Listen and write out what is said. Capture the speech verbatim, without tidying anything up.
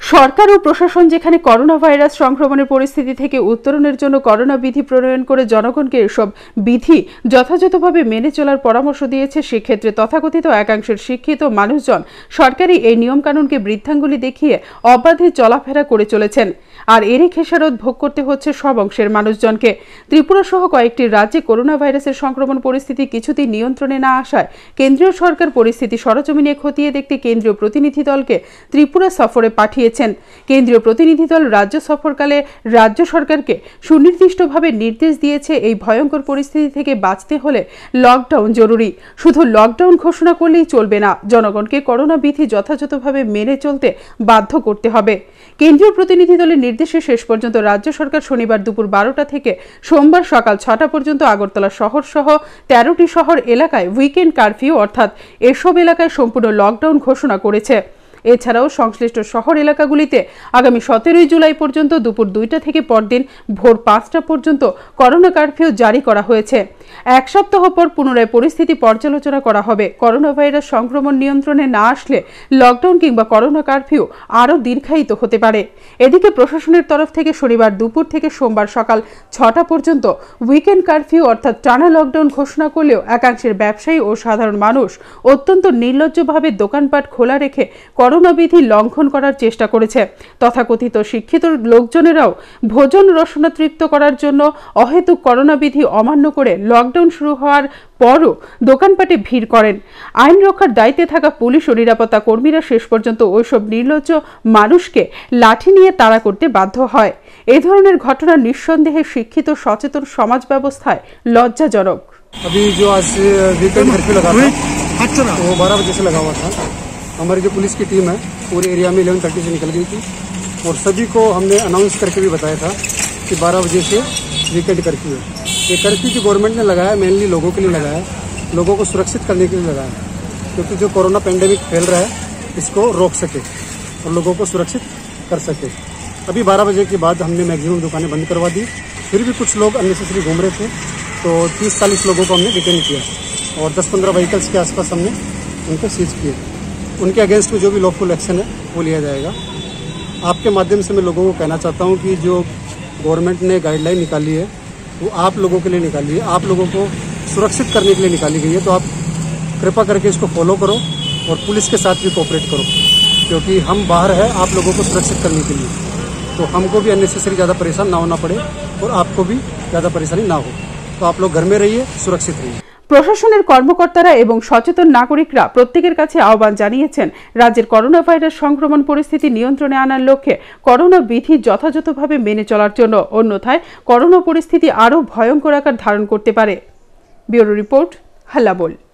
সরকার ও প্রশাসন যেখানে corona virus সংক্রমণের পরিস্থিতি থেকে উত্তরণের জন্য করোনা বিধি প্রণয়ন করে জনগণকে এসব বিধি যথাযথভাবে মেনে চলার পরামর্শ দিয়েছে, সেক্ষেত্রে তথাকথিত একাংশের শিক্ষিত মানুষজন সরকারি এই নিয়মকানুনকে বৃদ্ধাঙ্গুলি দেখিয়ে অবাধে চলাফেরা করে চলেছেন। আর এরই খেসারত ভোগ করতে হচ্ছে সব অংশের মানুষজনকে। ত্রিপুরা সহ কয়েকটি রাজ্যে করোনা ভাইরাসের সংক্রমণ পরিস্থিতি কিছুতেই নিয়ন্ত্রণে না আসায় কেন্দ্রীয় সরকার পরিস্থিতি সরেজমিনে খতিয়ে দেখতে কেন্দ্রীয় প্রতিনিধি দলকে ত্রিপুরা সফরে পাঠিয়েছেন। কেন্দ্রীয় প্রতিনিধি দল রাজ্য সফরকালে রাজ্য সরকারকে সুনির্দিষ্টভাবে নির্দেশ দিয়েছে, এই ভয়ঙ্কর পরিস্থিতি থেকে বাঁচতে হলে লকডাউন জরুরি। শুধু লকডাউন ঘোষণা করলেই চলবে না, জনগণকে করোনা বিধি যথাযথভাবে মেনে চলতে বাধ্য করতে হবে। কেন্দ্রীয় প্রতিনিধি দলের নির্দেশে শেষ পর্যন্ত রাজ্য সরকার শনিবার দুপুর বারোটা থেকে সোমবার সকাল ছটা পর্যন্ত আগরতলা শহর সহ তেরোটি শহর এলাকায় উইকেন্ড কারফিউ অর্থাৎ এসব এলাকায় সম্পূর্ণ লকডাউন ঘোষণা করেছে। এছাড়াও সংশ্লিষ্ট শহর এলাকাগুলিতে আগামী সতেরোই জুলাই পর্যন্ত দুপুর দুইটা থেকে পরদিন ভোর পাঁচটা পর্যন্ত করোনা কারফিউ জারি করা হয়েছে। এক সপ্তাহ পর পুনরায় পরিস্থিতি পর্যালোচনা করা হবে। করোনা ভাইরাস সংক্রমণ নিয়ন্ত্রণে না আসলে লকডাউন কিংবা করোনা কারফিউ আরও দীর্ঘায়িত হতে পারে। এদিকে প্রশাসনের তরফ থেকে শনিবার দুপুর থেকে সোমবার সকাল ছটা পর্যন্ত উইকেন্ড কারফিউ অর্থাৎ টানা লকডাউন ঘোষণা করলেও একাংশের ব্যবসায়ী ও সাধারণ মানুষ অত্যন্ত নির্লজ্জভাবে দোকানপাট খোলা রেখে করোনা বিধি লঙ্ঘন করার চেষ্টা করেছে। তথাকথিত শিক্ষিত লোকজনেরাও ভোজন রসনা তৃপ্ত করার জন্য অহেতুক করোনা বিধি অমান্য করে লকডাউন শুরু হওয়ার পরও দোকানপাটে ভিড় করেন। আইন রক্ষার দায়িত্বে থাকা পুলিশ ও নিরাপত্তা কর্মীরা শেষ পর্যন্ত ওইসব নির্লজ্জ মানুষকে লাঠি নিয়ে তাড়া করতে বাধ্য হয়। এ ধরনের ঘটনা নিঃসন্দেহে শিক্ষিত সচেতন সমাজ ব্যবস্থায় লজ্জাজনক। अभी जो आज वीकेंड कर्फ्यू लगा था वो बारह बजे से लगा हुआ था। हमारी जो पुलिस की टीम है पूरे एरिया में इलेवन थर्टी से निकल गई थी और सभी को हमने अनाउंस करके भी बताया था कि बारह बजे से वीकेंड कर्फ्यू है। ये कर्फ्यू जो गवर्नमेंट ने लगाया मेनली लोगों के लिए लगाया, लोगों को सुरक्षित करने के लिए लगाया, क्योंकि जो कोरोना पेंडेमिक फैल रहा है इसको रोक सके और लोगों को सुरक्षित कर सके। अभी बारह बजे के बाद हमने मैक्सिमम दुकानें बंद करवा दी। फिर भी कुछ लोग अननेसेसरी घूम रहे थे तो तीस चालीस लोगों को हमने डिटेन किया और दस पंद्रह व्हीकल्स के आसपास हमने उनको सीज किए। उनके अगेंस्ट में जो भी लॉफुल एक्शन है वो लिया जाएगा। आपके माध्यम से मैं लोगों को कहना चाहता हूँ कि जो गवर्नमेंट ने गाइडलाइन निकाली है वो आप लोगों के लिए निकाली है, आप लोगों को सुरक्षित करने के लिए निकाली गई है। तो आप कृपा करके इसको फॉलो करो और पुलिस के साथ भी कोऑपरेट करो, क्योंकि हम बाहर है आप लोगों को सुरक्षित करने के लिए। तो हमको भी अननेसेसरी ज़्यादा परेशान ना होना पड़े और आपको भी ज़्यादा परेशानी ना हो। तो आप लोग घर में रहिए, सुरक्षित रहिए। প্রশাসনের কর্মকর্তারা এবং সচেতন নাগরিকরা প্রত্যেকের কাছে আহ্বান জানিয়েছেন, রাজ্যের করোনা ভাইরাস সংক্রমণ পরিস্থিতি নিয়ন্ত্রণে আনার লক্ষ্যে করোনা বিধি যথাযথভাবে মেনে চলার জন্য, অন্যথায় করোনা পরিস্থিতি আরও ভয়ঙ্কর আকার ধারণ করতে পারে। ব্যুরো রিপোর্ট, হাল্লা বোল।